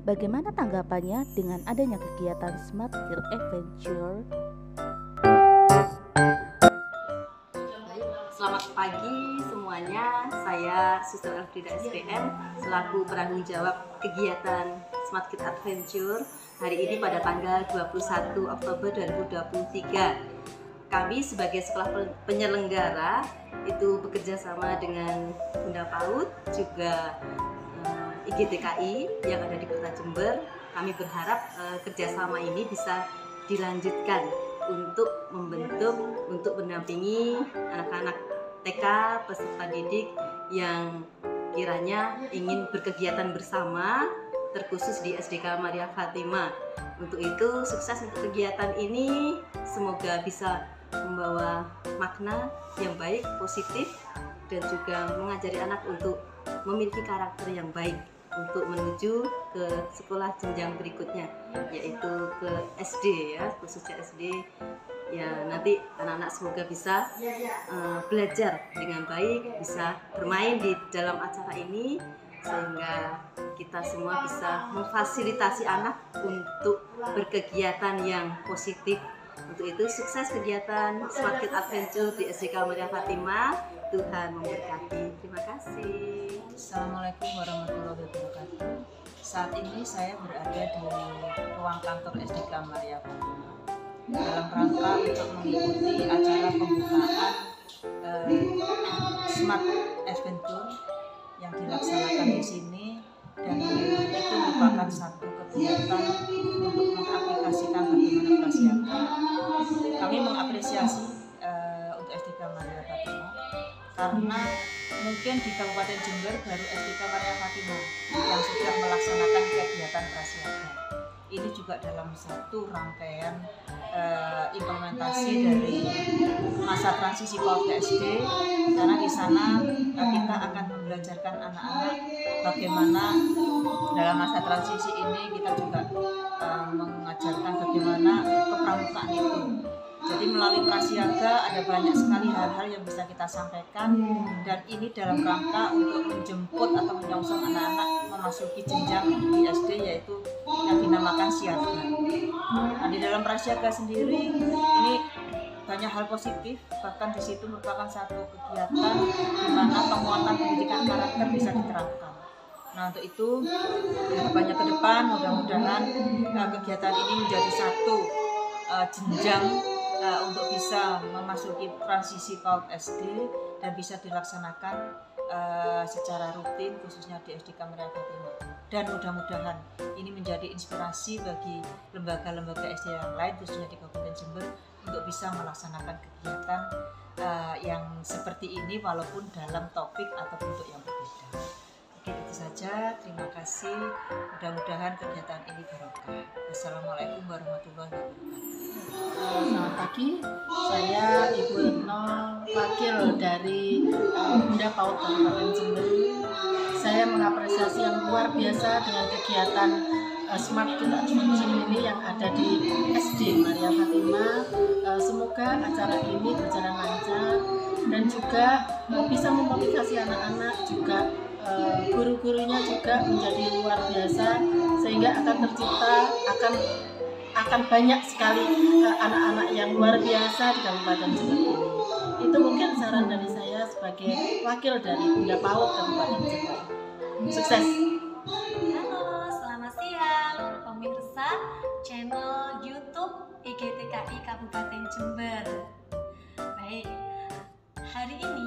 Bagaimana tanggapannya dengan adanya kegiatan Smart Kids Adventure? Selamat pagi semuanya, saya Suster Elfrida SPM selaku penanggung jawab kegiatan Smart Kids Adventure hari ini pada tanggal 21 Oktober 2023. Kami sebagai sekolah penyelenggara itu bekerja sama dengan Bunda PAUD juga IGTKI yang ada di Kota Jember. Kami berharap kerjasama ini bisa dilanjutkan untuk membentuk, untuk mendampingi anak-anak TK peserta didik yang kiranya ingin berkegiatan bersama, terkhusus di SDK Maria Fatima. Untuk itu, sukses untuk kegiatan ini, semoga bisa membawa makna yang baik, positif, dan juga mengajari anak untuk memiliki karakter yang baik untuk menuju ke sekolah jenjang berikutnya, yaitu ke SD ya, khususnya SD. Ya, nanti anak-anak semoga bisa belajar dengan baik, bisa bermain di dalam acara ini, sehingga kita semua bisa memfasilitasi anak untuk berkegiatan yang positif. Untuk itu, sukses kegiatan Smart Kids Adventure di SDK Maria Fatima. Tuhan memberkati. Terima kasih. Assalamualaikum warahmatullahi wabarakatuh. Saat ini saya berada di ruang kantor SDK Maria Fatima dalam rangka untuk mengikuti acara pembukaan Smart Adventure yang dilaksanakan di sini, dan itu merupakan satu kegiatan untuk mengaplikasikan bagaimana prasiaga. Kami mengapresiasi untuk SDK Maria Fatima karena mungkin di Kabupaten Jember baru SDK Maria Fatima yang sudah melaksanakan kegiatan prasiaga. Ini juga dalam satu rangkaian implementasi dari masa transisi PAUD ke SD, karena di sana kita akan membelajarkan anak-anak bagaimana dalam masa transisi ini kita juga mengajarkan bagaimana kepramukaan itu. Jadi melalui prasiaga ada banyak sekali hal-hal yang bisa kita sampaikan, dan ini dalam rangka untuk menjemput atau menyongsong anak-anak memasuki jenjang di SD, yaitu yang dinamakan siaga. Nah, di dalam prasiaga sendiri ini banyak hal positif, bahkan di situ merupakan satu kegiatan di mana penguatan pendidikan karakter bisa diterapkan. Nah, untuk itu harapannya ke depan mudah-mudahan kegiatan ini menjadi satu jenjang untuk bisa memasuki transisi PAUD SD dan bisa dilaksanakan secara rutin, khususnya di SDK Maria Fatima. Dan mudah-mudahan ini menjadi inspirasi bagi lembaga-lembaga SD yang lain, khususnya di Kabupaten Jember, untuk bisa melaksanakan kegiatan yang seperti ini walaupun dalam topik atau bentuk yang berbeda. Oke, itu saja. Terima kasih. Mudah-mudahan kegiatan ini barokah. Wassalamualaikum warahmatullahi wabarakatuh. Selamat pagi, saya Ibu Retno, wakil dari Bunda PAUD Kabupaten Jember. Saya mengapresiasi yang luar biasa dengan kegiatan Smart Kids Adventure ini yang ada di SD Maria Fatima. Semoga acara ini berjalan lancar dan juga bisa memotivasi anak-anak, juga guru-gurunya juga menjadi luar biasa, sehingga akan tercipta akan banyak sekali anak-anak yang luar biasa di Kabupaten Jember ini. Itu mungkin saran dari saya sebagai wakil dari Bunda PAUD Kabupaten Jember. Sukses. Halo, selamat siang pemirsa channel YouTube IGTKI Kabupaten Jember. Baik, hari ini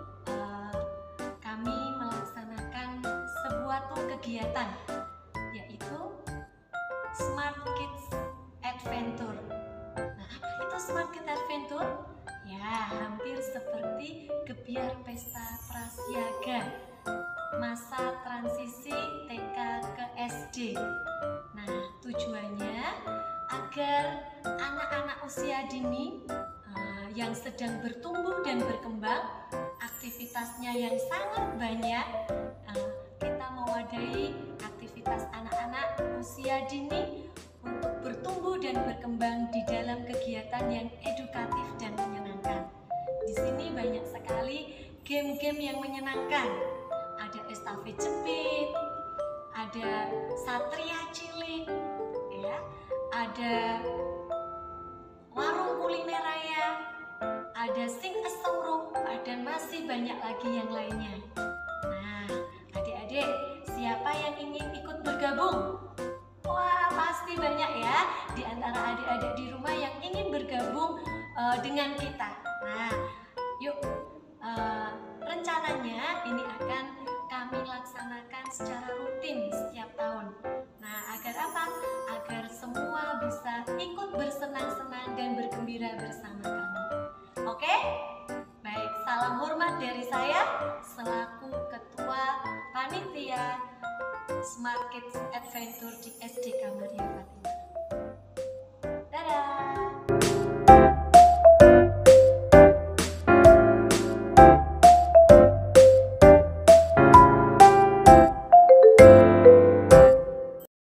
kami melaksanakan sebuah kegiatan, yaitu Smart Kids Adventure. Nah, apa itu Smart Kids Adventure? Ya, hampir seperti gebiar pesta prasiaga masa transisi TK ke SD. Nah, tujuannya agar anak-anak usia dini yang sedang bertumbuh dan berkembang, aktivitasnya yang sangat banyak, kita mewadahi aktivitas anak-anak usia dini untuk bertumbuh dan berkembang di dalam kegiatan yang edukatif dan menyenangkan. Di sini banyak sekali game-game yang menyenangkan. Ada estafet jepit, ada Satria Cilik, ya, ada warung kuliner raya, ada Sing a Song Room, dan masih banyak lagi yang lainnya. Nah, adik-adik, siapa yang ingin ikut bergabung? Wah, pasti banyak ya di antara adik-adik di rumah yang ingin bergabung dengan kita. Nah, yuk, rencananya ini akan kami laksanakan secara rutin setiap tahun. Nah, agar apa? Agar semua bisa ikut bersenang-senang dan bergembira bersama kami. Oke? Baik, salam hormat dari saya selaku Ketua Panitia Smart Kids Adventure di SD Kamaria Fatimah.